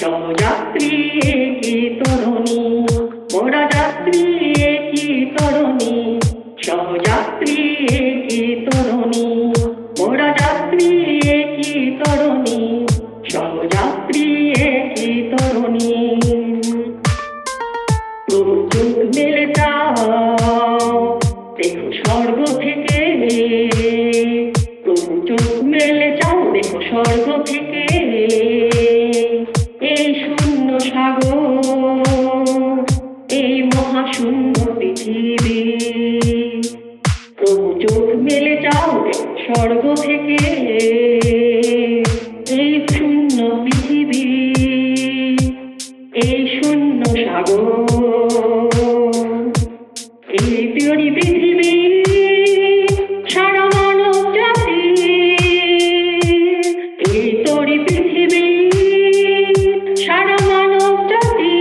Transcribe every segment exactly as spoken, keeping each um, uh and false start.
সহযাত্রী কি তরুণী, মোরা যাত্রী কি তরুণী, সহযাত্রী কি তরুণী, মোরা যাত্রী কি তরুণী, সহযাত্রী কি তরুণী। প্রভু চোখ মেলে চাও দেখো স্বর্গ থেকে, প্রভু চোখ মেলে চাও দেখো স্বর্গ থেকে এই শূন্য সাগর, এই মহাশূন্য পৃথিবী। প্রভু চোখ মেলে চাও দেখো স্বর্গ থেকে এই শূন্য পৃথিবী, এই শূন্য সাগর, এই তৈরি পৃথিবী সারা মানব জাতি, এই তৈরি পৃথিবী সারা মানব জাতি।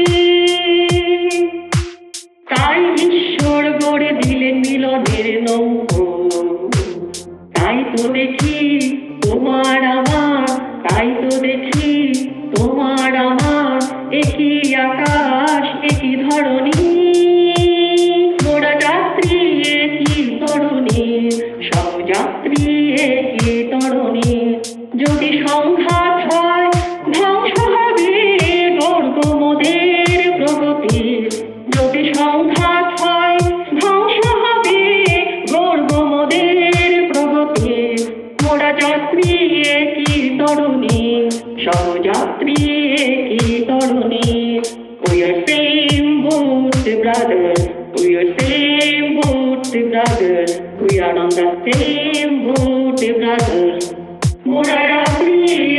তাই ঈশ্বর গড়ে দিলেন মিলনের নৌকো, তাই তো দেখি তোমার আমার, তাই তো দেখি তোমার আমার একই আকাশ একই ধরণী। মোরা যাত্রী একই তরুণী, সহযাত্রী একই তরুণী। যদি সংঘাত হয় ধ্বংস হবে গর্ব মোদের প্রগতির, যদি সংঘাত হয় ধ্বংস হবে গর্ব মোদের প্রগতির। মোরা যাত্রী একই তরুণী, সহযাত্রী একই তরুণী। We are same boat brothers, we are same boat brothers, we are on the same boat brothers. মোরা যাত্রী